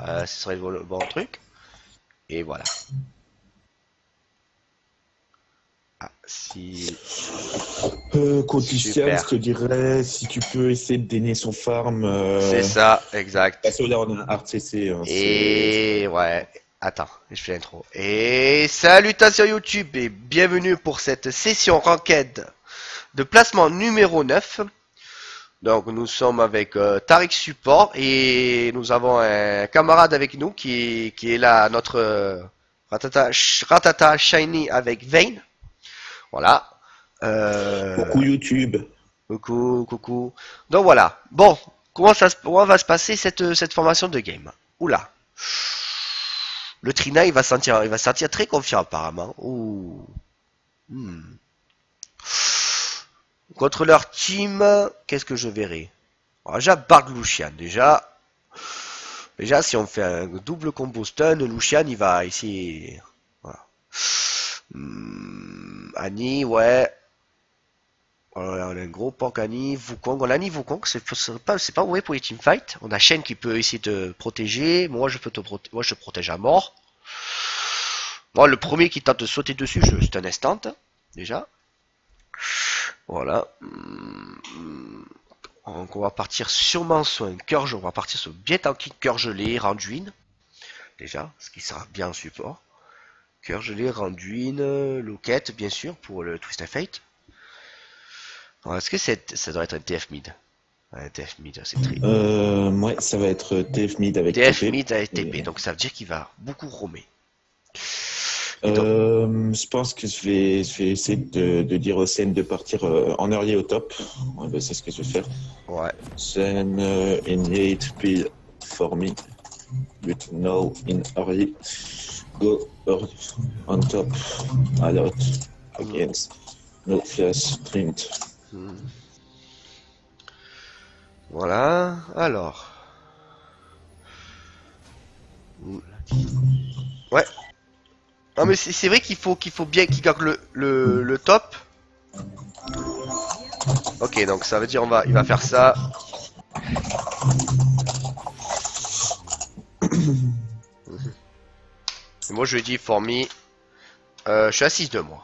Ce serait le bon truc. Et voilà. Ah, si... Condition, Super. je te dirais, si tu peux essayer de dénier son farm. C'est ça, exact. Parce que là, on a un hard CC. Hein, Et ouais, attends, je fais l'intro. Et salutations YouTube et bienvenue pour cette session ranked de placement numéro 9. Donc nous sommes avec Tariq Support et nous avons un camarade avec nous qui est là, notre Ratata Shiny avec Vayne. Voilà. Coucou YouTube. Coucou, coucou. Donc voilà. Bon, comment va se passer cette formation de game? Oula. Le Trina, il va se sentir très confiant apparemment. Ouh. Hmm. Contre leur team, qu'est-ce que je verrai? Alors, déjà, Bard Lucian. Déjà, si on fait un double combo stun, Lucian, il va essayer. Voilà. Annie, ouais. Alors, on a un gros porc Annie, Wukong. On a Annie, Wukong, c'est pas ouais pour les teamfights. On a Shen qui peut essayer de protéger. Moi, je te protège à mort. Moi, le premier qui tente de sauter dessus, c'est un instant, déjà. Voilà. Donc, on va partir sûrement sur un cœur, on va partir sur bien tanky cœur gelé, Randuin. Déjà, ce qui sera bien en support. Cœur gelé, Randuin, Loquette, bien sûr, pour le Twist of Fate. Est-ce que ça doit être un TF mid? Un TF mid, c'est très. Ouais, ça va être TF mid avec TF TP. mid avec TP, donc ça veut dire qu'il va beaucoup roamer. Je pense que je vais essayer de dire au Sen de partir en early au top. Ouais, bah, c'est ce que je vais faire. Ouais. Sen in 8 speed for me. But no in early. Go early on top. Alert against no flash sprint. Voilà, alors. Ouais. Non mais c'est vrai qu'il faut bien qu'il garde le top. Ok, donc ça veut dire il va faire ça. Et moi je lui ai dit for me. Je suis à 6-2 moi.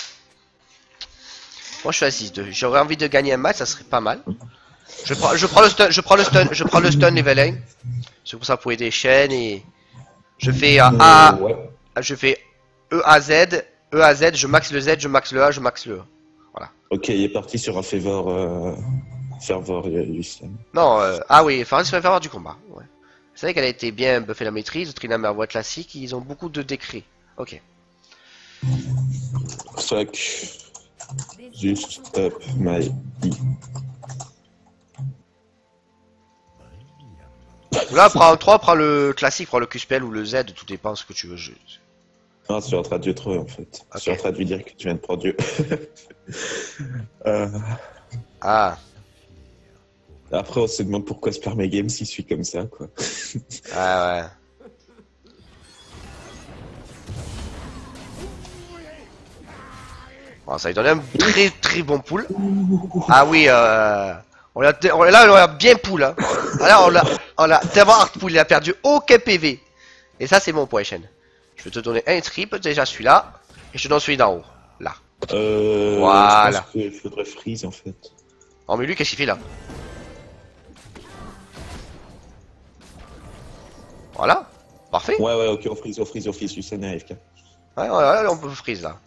Moi je suis à 6-2. J'aurais envie de gagner un match, ça serait pas mal. Je prends le stun level 1. C'est pour ça pour aider Shen et je fais Ouais. je fais E à Z, E à Z, je max le Z, je max le A, je max le E. Voilà. Ok, il est parti sur un fervor Lucien. Non, ah oui, Faris va faire du combat. Ouais. C'est vrai qu'elle a été bien buffée la maîtrise, Trina Mervois classique, ils ont beaucoup de décrets. Ok. Fuck. Juste up my E. Là, prends le classique, prends le QSPL ou le Z, tout dépend ce que tu veux. Non, tu es en train de Dieu trop en fait. Ok. Tu es en train de lui dire que tu viens de prendre Dieu. Ah, Après, on se demande pourquoi je perds mes games s'il suit comme ça, quoi. ouais. Bon, ça lui donne un très très bon pool. Ah oui, on l'a bien pool. Hein. Alors on l'a tellement hard pool, il a perdu aucun PV. Et ça c'est mon point chaîne. Je vais te donner un trip, déjà celui-là, et je te donne celui d'en haut, là. Voilà. Je pense qu'il faudrait freeze en fait. Oh mais lui qu'est-ce qu'il fait là? Voilà, parfait. Ouais, ok, on freeze, Lucien et AFK. Ouais, on peut freeze là.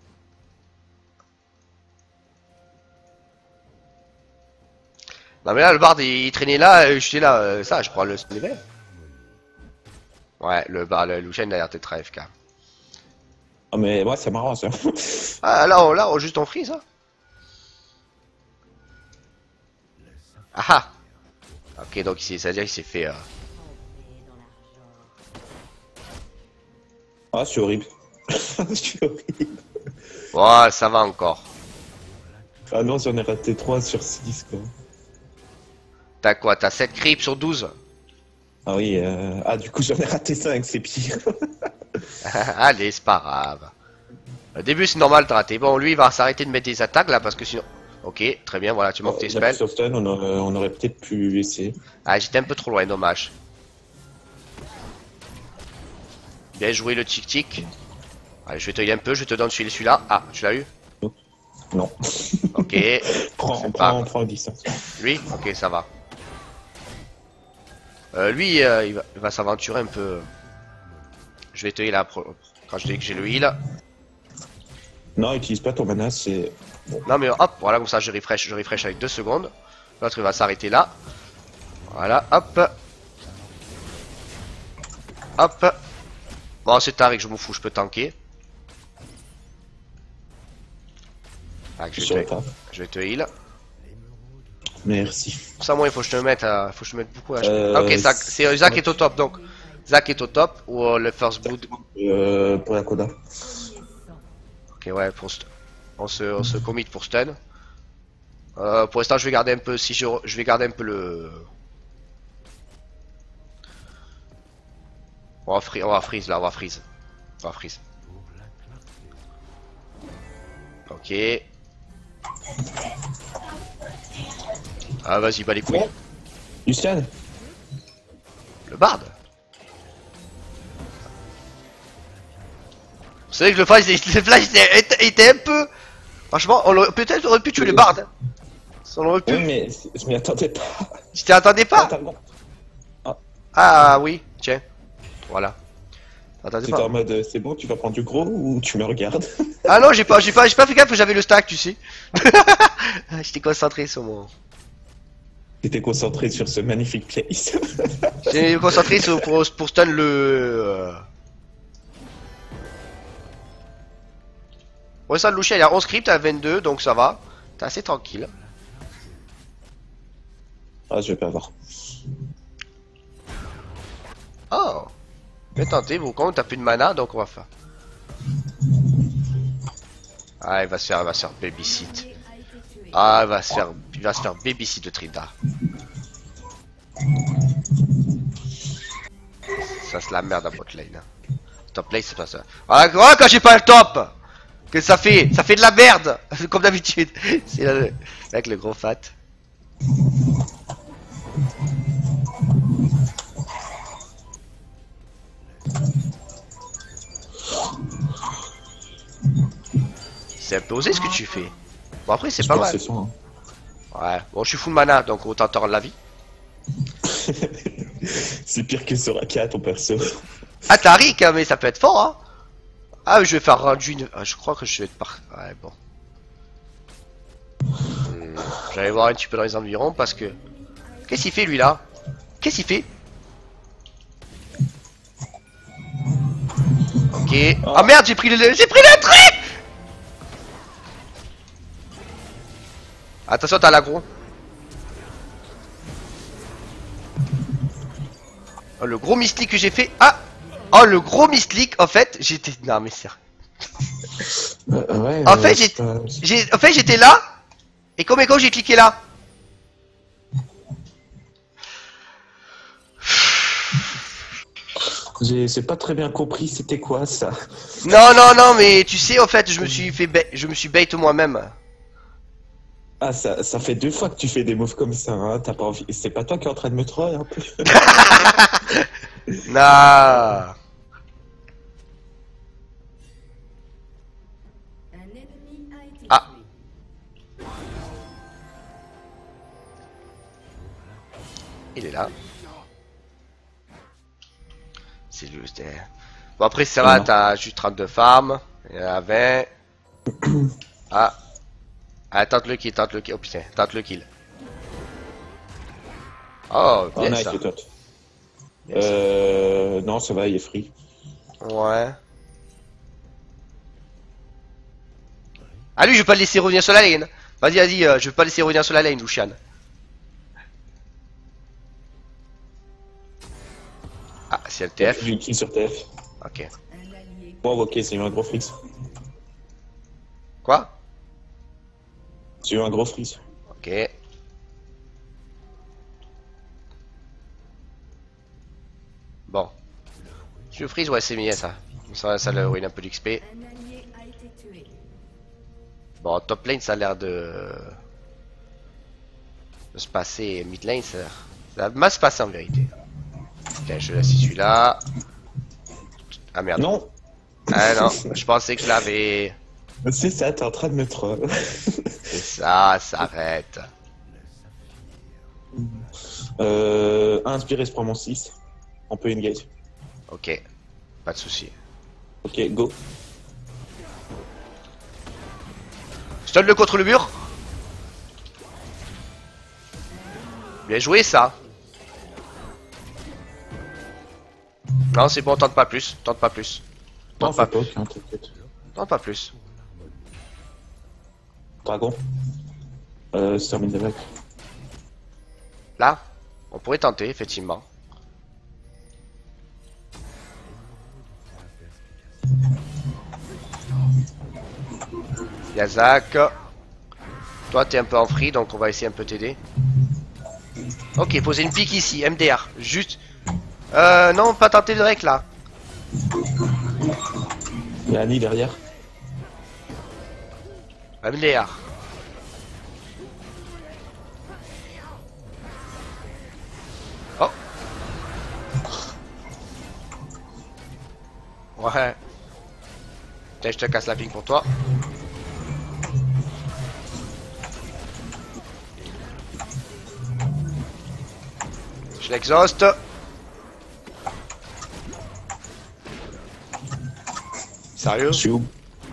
Non mais là le bard il traînait là, j'étais là, ça je prends le level. Ouais, le Lucian il a l'air d'être AFK. Oh, mais ouais, ça m'arrange, ça. Ah là on juste on freeze hein. Ah ah. Ok donc c'est-à-dire qu'il s'est fait... Ah, c'est horrible. C'est horrible. Ouais, ça va encore. Ah non, j'en ai raté 3 sur 6, quoi. T'as quoi? T'as 7 creeps sur 12? Ah oui, ah du coup j'en ai raté 5, c'est pire. Allez, c'est pas grave. Au début c'est normal de rater. Bon, lui il va s'arrêter de mettre des attaques là parce que sinon... Ok, très bien, voilà, tu manques tes spells. Sur stun, on aurait peut-être pu essayer. Ah, j'étais un peu trop loin, dommage. Bien joué le tic-tic. Allez, je vais te heal un peu, je te donne celui-là. Ah, tu l'as eu? Non. Ok. Prends distance. Lui? Ok, ça va. Lui, il va s'aventurer un peu. Je vais te heal quand je dis que j'ai le heal. Non, utilise pas ton mana, c'est... Non mais hop, voilà, comme ça je refresh avec 2 secondes. L'autre il va s'arrêter là. Voilà, hop. Hop. Bon, c'est Tariq, je m'en fous, je peux tanker. Ah, je vais te heal. Merci. Ça, moi, il faut que je te mette, beaucoup HP. Ok, c'est Zach est au top donc. Zach est au top ou le first blood. Pour la Koda. Ok, ouais, on se commit pour stun. Pour l'instant, je vais garder un peu. Si je vais garder un peu le. On va freeze là, on va freeze. Ok. Ah, vas-y, bah les couilles. Lucian. Le bard. Vous savez que le flash était un peu. Franchement, peut-être aurait pu tuer le bard. On aurait pu. Oui, mais je m'y attendais pas. Tu t'y attendais pas? Ah oui, tiens. Voilà. C'était en mode c'est bon, tu vas prendre du gros ou tu me regardes? Ah non, j'ai pas fait gaffe que j'avais le stack, tu sais. J'étais concentré sur mon. T'étais concentré sur ce magnifique place. J'étais concentré pour stun le. Ouais, ça, le Lucia, il a 11 scripts à 22, donc ça va. T'es assez tranquille. Ah, je vais pas avoir. Oh. Bien tenté, bon, quand t'as plus de mana, donc on va faire. Ah, il va se faire babysit. Ah, il va se faire babysit de Trinda. Ça c'est la merde à bot lane. Hein. Top lane c'est pas ça. Ah, quand j'ai pas le top, que ça fait de la merde, comme d'habitude. C'est avec le gros fat. C'est un peu osé ce que tu fais. Bon après c'est pas mal. Hein. Ouais, bon je suis full mana donc autant te rendre la vie. C'est pire que Soraka ton perso. Ah Tariq hein, mais ça peut être fort hein. Ah je vais faire rendu une... Ah, je crois que je vais être par... Ouais bon. J'allais voir un petit peu dans les environs parce que... Qu'est-ce qu'il fait lui là? Qu'est-ce qu'il fait? Ok. Oh. Ah merde j'ai pris le truc. Attention, t'as l'aggro. Oh, le gros mystique que j'ai fait. Ah. Oh, le gros mystique, en fait, j'étais... Non, mais sérieux. Ouais, en fait, j'étais là. Et comme j'ai cliqué là. J'ai pas très bien compris c'était quoi ça. Non, mais tu sais, en fait, je me suis bait moi-même. Ah, ça fait 2 fois que tu fais des moves comme ça, hein. T'as pas envie... C'est pas toi qui es en train de me troll un peu? Non. Ah. Il est là. C'est juste... Bon après ça va, t'as juste 32 farms. Il y en a 20. Ah. Ah, tente le kill. Oh putain, tente le kill. Oh, bien nice, ça. Non, ça va, il est free. Ouais. Ah lui, je vais pas le laisser revenir sur la lane. Vas-y, je vais pas le laisser revenir sur la lane, Lucian. Ah, c'est le TF. J'ai kill sur TF. Ok. Bon, ok, c'est eu un gros freeze. Quoi? J'ai eu un gros freeze. Ok. Bon. Je freeze, ouais, c'est mieux ça. Ça le ruine un peu d'XP. Bon, top lane, ça a l'air de se passer. Mid lane, ça va mal se passer en vérité. Tiens, je laisse celui-là. Ah merde. Non. Ah non, je pensais que je l'avais. C'est ça, t'es en train de me troll. C'est ça, ça arrête. Inspiré, je prends mon 6. On peut engage. Ok, pas de souci. Ok, go. Stun le contre le mur. Bien joué ça. Non, c'est bon, tente pas plus. Tente pas plus. Non, Tente pas c'est pas plus. aucun, t'inquiète. Tente pas plus. Dragon. Se termine avec. Là, on pourrait tenter, effectivement. Yazak. Toi, t'es un peu en free, donc on va essayer un peu t'aider. Ok, poser une pique ici, MDR. Juste. Non, pas tenter le rec là. Il y a Annie derrière. MDR. Oh. Ouais. Tiens, je te casse la ping pour toi. Je l'exhauste. Sérieux? Je suis où?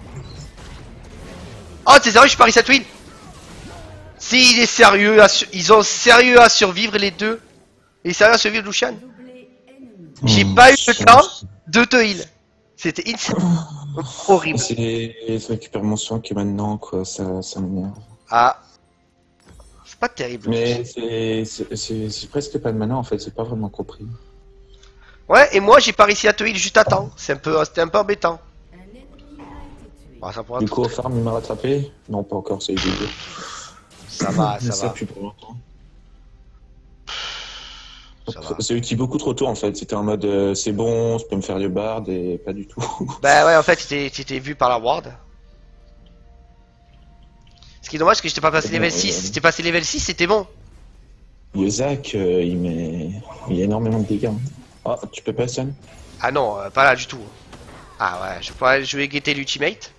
Oh, c'est sérieux, je parie cette win. Si, il est sérieux, ils ont sérieux à survivre les deux. Il est sérieux à survivre, Lucian. J'ai pas eu le temps de te heal. C'était horrible. Je récupère mon soin que maintenant, quoi, ça m'énerve. Ah. C'est pas terrible. Mais c'est presque pas de mana en fait, c'est pas vraiment compris. Ouais, et moi j'ai pas réussi à te heal juste à temps. C'était un peu embêtant. Bon, ça pourra Du coup, au farm, il m'a rattrapé? Non, pas encore, c'est les deux. Ça va, ça va. Plus pour longtemps. Ça va. C'est utile beaucoup trop tôt en fait. C'était en mode c'est bon, je peux me faire le bard et pas du tout. Bah ouais, en fait, t'étais vu par la ward. Ce qui est dommage, c'est que j'étais pas passé level 6. Si j'étais passé level 6, c'était bon. Yozak, il y a énormément de dégâts. Hein. Ah, tu peux pas stun? Ah non, pas là du tout. Ah ouais, je vais guetter l'ultimate.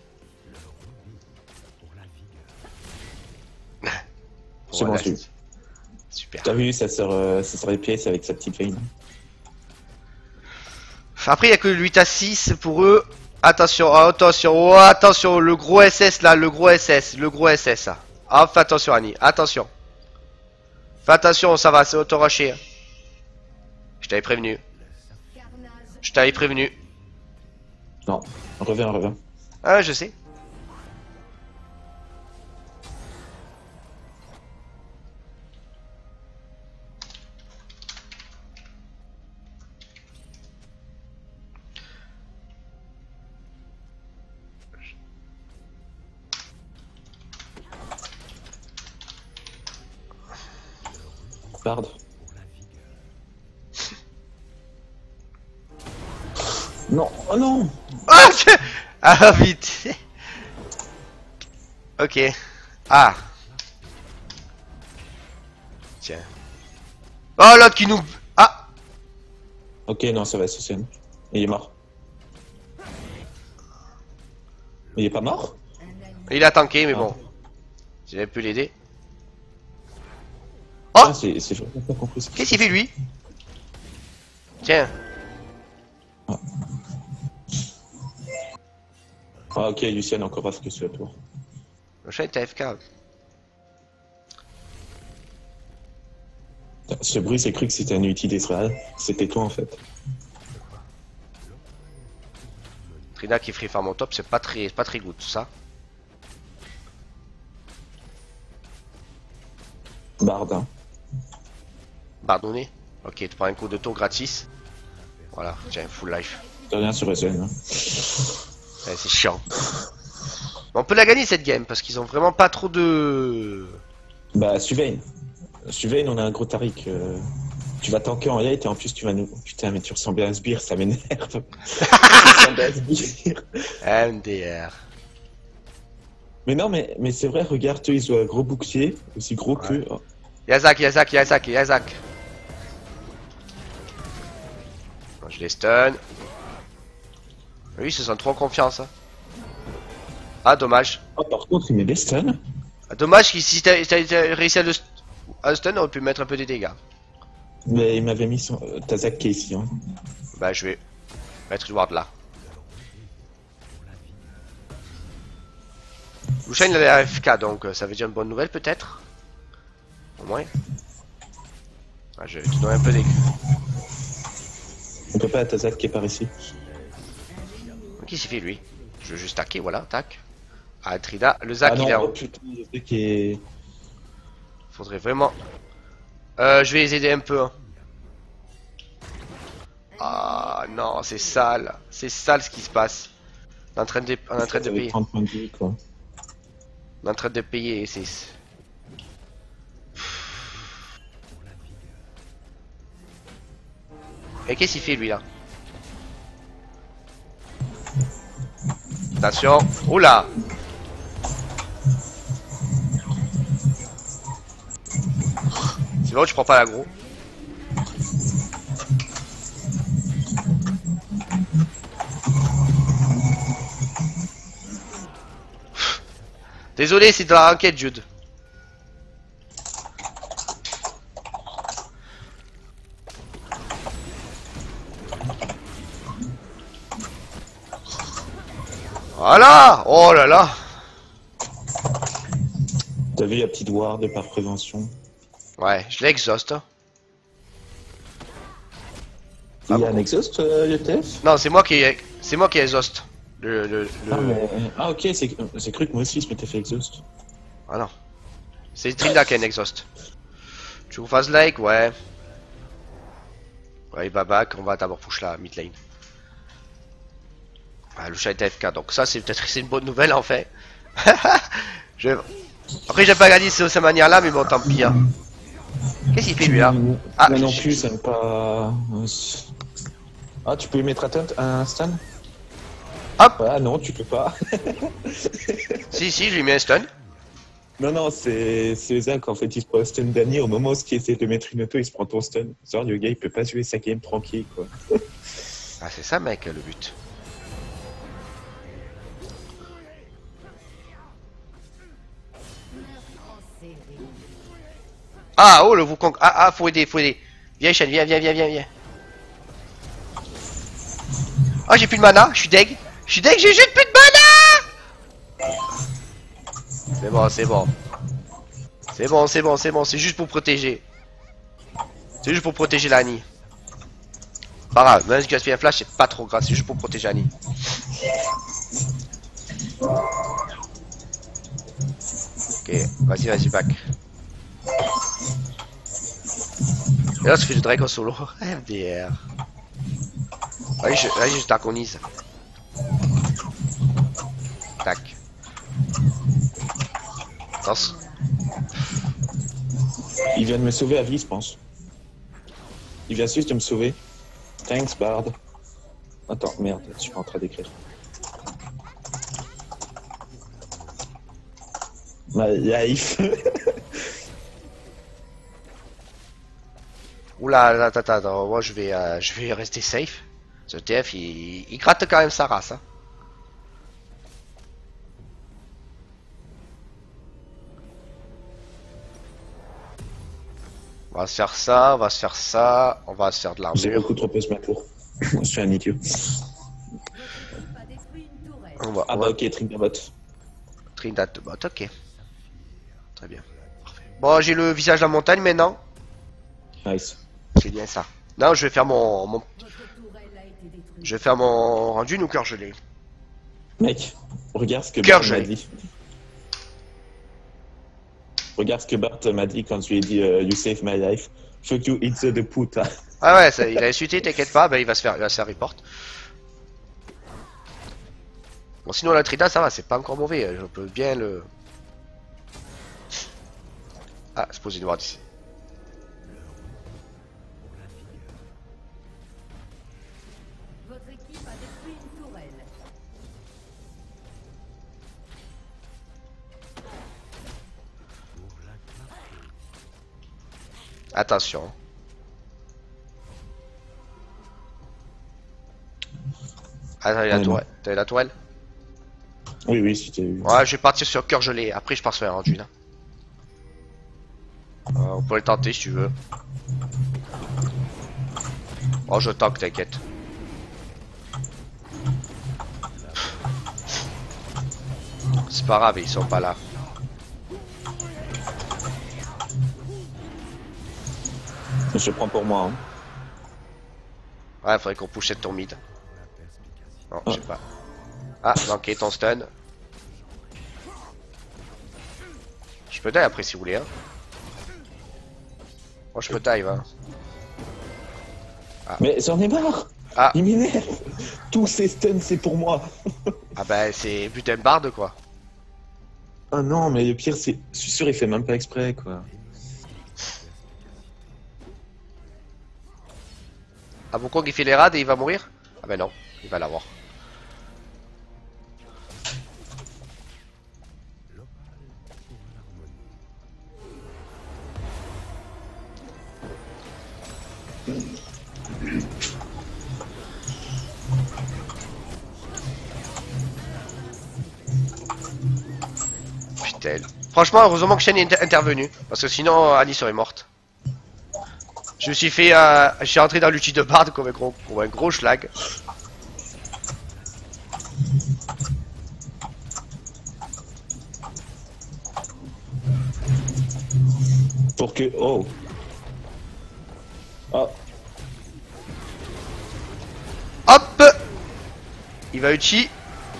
C'est bon, Voilà, c'est super. T'as vu, ça sort les pièces avec sa petite veine. Après, il y a que le 8 à 6 pour eux. Attention, attention, oh, attention, le gros SS là, le gros SS, là. Ah, fais attention, Annie, attention. Fais attention, ça va, c'est auto-rushé. Je t'avais prévenu. Je t'avais prévenu. Non, reviens. Ah, je sais. Bard. Non, oh non! Ah, ah vite. Ok. Ah. Tiens. Oh, l'autre qui nous... Ah. Ok, non, ça va, c'est bon. Il est mort. Il est pas mort? Il a tanké, mais bon. J'avais pu l'aider. Oh, Ah, c'est j'ai pas compris. qu'est-ce qu'il fait lui? Tiens. Ah, ok, Lucien encore pas focus sur la tour. Le chat est AFK. Ce bruit, c'est cru que c'était un ulti d'Ezreal. C'était toi en fait. Trina qui free farm en top, c'est pas très good tout ça. Bard, hein. Pardonnez. Ok, tu prends un coup de tour gratis. Voilà, tiens, full life. T'as rien sur SN, hein. Ouais, c'est chiant. Mais on peut la gagner cette game parce qu'ils ont vraiment pas trop de... Bah, Suvane, on a un gros Taric. Tu vas tanker en late et en plus tu vas nous... Putain, mais tu ressembles à un sbire, ça m'énerve. Tu ressembles à un sbire. MDR. Mais non, mais c'est vrai, regarde, eux, ils ont un gros bouclier, aussi gros que... Oh. Yazak. Bon, je les stun. Lui, il se sent trop en confiance. Hein. Ah, dommage. Oh, par contre, il met des stuns. Ah, dommage que si t'as réussi à le stun, on aurait pu mettre un peu des dégâts. Mais il m'avait mis son Tazak qui est ici. Hein. Bah, je vais mettre le ward là. Lucian il a l'air FK donc ça veut dire une bonne nouvelle peut-être. Au moins. Ah, je vais te donner un peu des. On peut pas à Tazak qui est par ici. Qu'est-ce qu'il fait lui? Je veux juste taquer, voilà, tac. Ah, Trida, le Zac Ah non, il est en. oh, putain, le truc est... Faudrait vraiment. Je vais les aider un peu. Hein. Ah non, c'est sale. C'est sale ce qui se passe. On est en train de, on est en train de payer. 30 points de vie, quoi. On est en train de payer, c'est. Et qu'est-ce qu'il fait lui là? Attention. Oula. C'est bon, je prends pas l'aggro. Désolé, c'est de la raquette, Jude. Voilà. Oh là là. T'as vu la petite ward par prévention? Ouais, je l'exhauste. Il y a un exhaust, ETF? Non, c'est moi qui exhauste. Ah, mais... ah ok, c'est cru que moi aussi je m'étais fait exhaust. Ah non. C'est Trinda qui a un exhaust. Tu vous fasses like, ouais. Ouais, il va back, on va d'abord push la mid lane. Ah, le chat est AFK, donc ça c'est peut-être une bonne nouvelle en fait. je... Après j'ai pas gagné de cette manière-là, mais bon tant pis. Hein. Qu'est-ce qu'il fait lui là? Ah, moi non plus, ça me pas... Ah, tu peux lui mettre un stun? Hop. Ah non, tu peux pas. Si, je lui mets un stun. Non, non, c'est Zach, en fait, il se prend un stun Danny au moment où il essaie de mettre une auto, il se prend ton stun. Genre, le gars, il peut pas jouer sa game tranquille, quoi. Ah, c'est ça, mec, le but. Ah, oh, le Wukong. Ah, faut aider. Viens, Shen, viens. Ah, j'ai plus de mana, je suis deg, j'ai juste plus de mana. C'est bon. C'est juste pour protéger. C'est juste pour protéger l'Annie. Pas grave, même si tu as fait un flash, c'est pas trop grave, c'est juste pour protéger Annie. Ok, vas-y, back. Et là, tu fais du Dragon solo. MDR. Allez, je taconise. Tac. Attention. Il vient de me sauver à vie, je pense. Il vient juste de me sauver. Thanks, Bard. Attends, merde, je suis pas en train d'écrire. My life. Oula, attends, moi je vais rester safe. Ce TF, il gratte quand même sa race. Hein. On va se faire ça, on va se faire de J'ai l'armure. beaucoup trop pause ma tour. Je suis un idiot. Ah bah ok, Trinidad. Trinidad de bot, ok. Très bien. Parfait. Bon, j'ai le visage de la montagne maintenant. Nice. C'est bien ça. Non, je vais faire mon... Je vais faire mon rendu ou cœur gelé. Mec, regarde ce que Cœur Bart m'a gelé. dit. Regarde ce que Bart m'a dit quand je lui ai dit You save my life. Fuck you, it's the puta. Ah ouais, ça, il a insulté, t'inquiète pas, il va se faire report. Bon, sinon la Trida, ça va, c'est pas encore mauvais, je peux bien le... Ah, se poser une ward ici. Votre équipe a détruit une tourelle. Attention. Attends, il y a Ah, la non. tourelle. T'as la tourelle? Oui, oui, si t'as eu. Ouais, je vais partir sur cœur gelé. Après, je pars sur un rendu là. On peut le tenter si tu veux. Oh, je tank, t'inquiète. C'est pas grave, ils sont pas là. Je prends pour moi. Hein. Ouais, faudrait qu'on push cette tour mid. Non, je sais pas. Ah, manqué ton stun. Je peux dive après si vous voulez. Hein. Moi, je peux dive. Hein. Mais j'en ai marre. Ah. Il m'énerve. Tous ces stuns, c'est pour moi. Ah bah, c'est butin barde quoi. Ah non, mais le pire, c'est. Je suis sûr, il fait même pas exprès, quoi. Ah, Wukong il fait les rades et il va mourir? Ah bah non, il va l'avoir. Putain. Franchement, heureusement que Shen est intervenu. Parce que sinon, Annie serait morte. Je me suis fait. Je suis rentré dans l'outil de Bard comme un gros schlag. Pour que. Oh. Ah. Hop! Il va Uchi.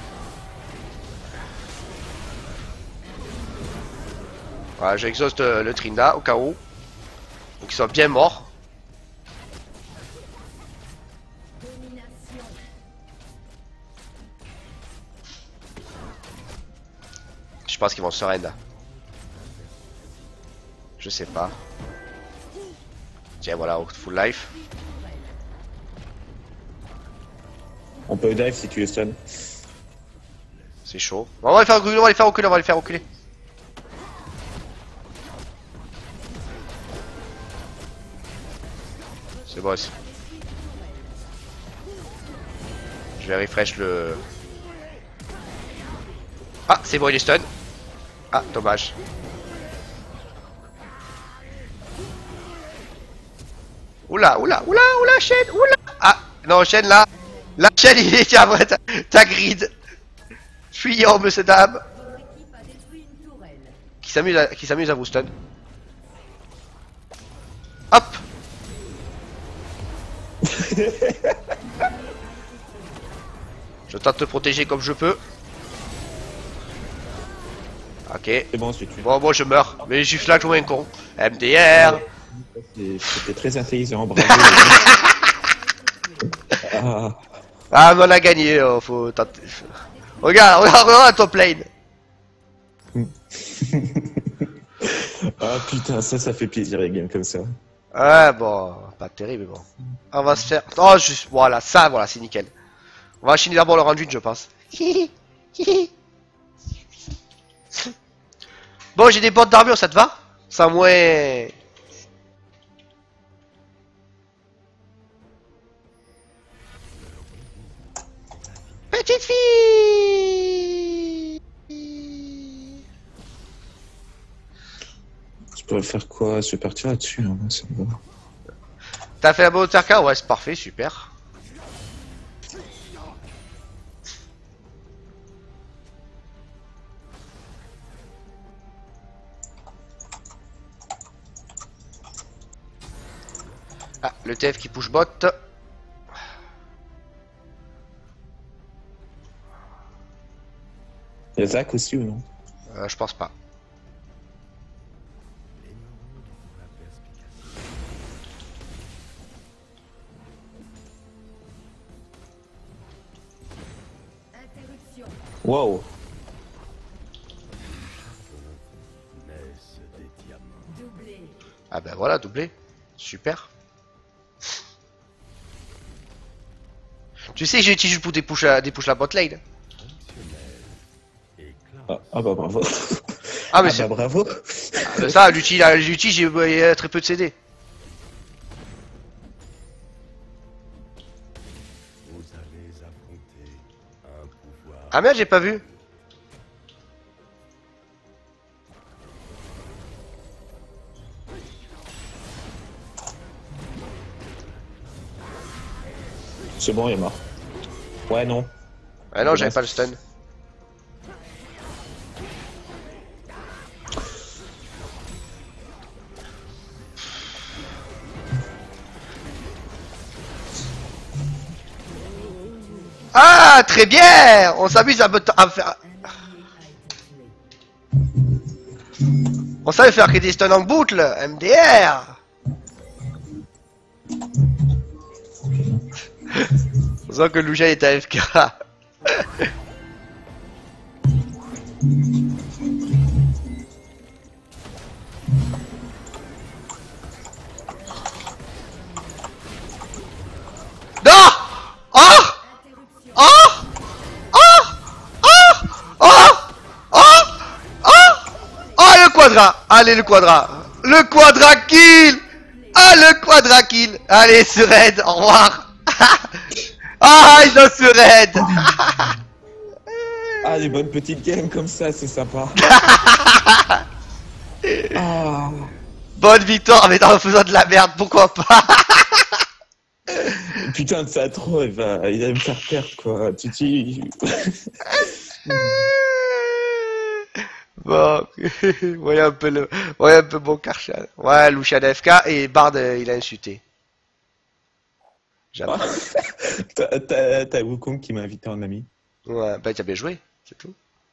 Voilà, j'exhauste le Trinda au cas où. Pour qu'il soit bien mort. Domination. Je pense qu'ils vont se rendre. Je sais pas. Tiens, voilà, full life. On peut dive si tu es stun. C'est chaud. On va les faire reculer, on va les faire reculer, on va les faire reculer. C'est boss. Je vais refresh le... Ah, c'est bon, il est stun. Ah, dommage. Oula, oula, oula, oula, chaîne, oula. Ah, non, chaîne là. La chaîne, il est, tiens, après, ta grid. Fuyons, monsieur, dame. Votre équipe a détruit une tourelle. Qui s'amuse à vous stun. Hop. Je tente de te protéger comme je peux. Ok. C'est bon, si tu. Bon, moi je meurs. Mais je suis flag comme un con. MDR. C'était très intelligent, bravo. Ah. Ah, mais on a gagné. Faut tenter. Regarde, regarde top lane. Ah putain, ça fait plaisir les games comme ça. Ouais, bon, pas terrible, mais bon. On va se faire. Oh, juste, voilà, ça, voilà, c'est nickel. On va enchaîner d'abord le rendu, je pense. Bon, j'ai des bottes d'armure, ça te va? Ça, moins. Petite fille. Je peux faire quoi? Je vais partir là-dessus, hein, ça me va. T'as fait la bonne Tarka? Ouais, c'est parfait, super. Ah, le TF qui push bot. Y'a Zach aussi ou non? Je pense pas. Interruption. Wow! Doublé. Ah ben voilà, doublé. Super. Tu sais que j'ai utilisé pour dépush la bot lane. Ah bah bravo! Ah mais Ah c'est... bah bravo! Ah, ben ça, l'outil, j'ai très peu de CD. Ah merde, j'ai pas vu. C'est bon, il est mort. Ouais, non. Ah non, j'avais pas le stun. Ah, très bien. On s'amuse à faire... On savait faire que des stuns en boucle, MDR. On sent que Lucia est AFK. Non. Oh. Oh. Oh. Oh. Oh. Oh. Oh. Oh, le quadra. Allez, le quadra. Le quadra kill. Ah, le quadra kill. Allez, ce raid, au revoir. Ah, ils ont ce raid. Ah, les bonnes petites games comme ça, c'est sympa. Ah. Bonne victoire, mais en faisant de la merde, pourquoi pas. Putain de ça trop, il va me faire perdre quoi. Titi. Bon, voyez un peu mon Karchan. Ouais, Lucian AFK et Bard, il a insulté. J'aime. T'as Wukong qui m'a invité en ami. Ouais, bah t'as bien joué, c'est tout.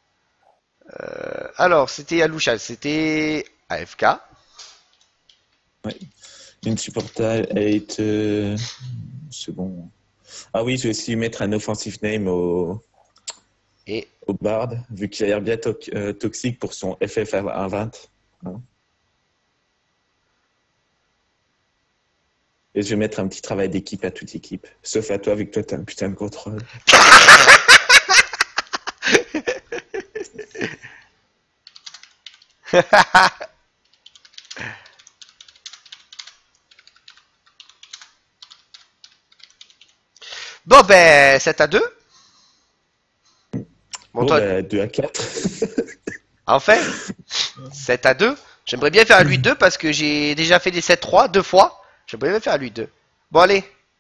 Alors, c'était à Lucian, c'était AFK. Ouais. Insupportable 8. C'est bon. Ah oui, je vais aussi mettre un offensive name au Bard, vu qu'il a l'air bien toxique pour son FF à 1.20. Hein. Et je vais mettre un petit travail d'équipe à toute équipe. Sauf à toi, vu que toi, t'as un putain de contrôle. Bon, ben, 7 à 2. Bon, Bon, toi, bah, 2 à 4. enfin, 7 à 2. J'aimerais bien faire un 8-2 parce que j'ai déjà fait des 7-3 deux fois. J'aimerais bien faire un 8-2. Bon, allez.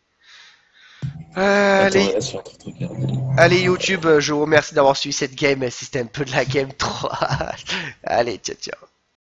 Allez. Attends, je suis en train de regarder. Allez YouTube, je vous remercie d'avoir suivi cette game, si c'était un peu de la game 3. Allez, ciao ciao.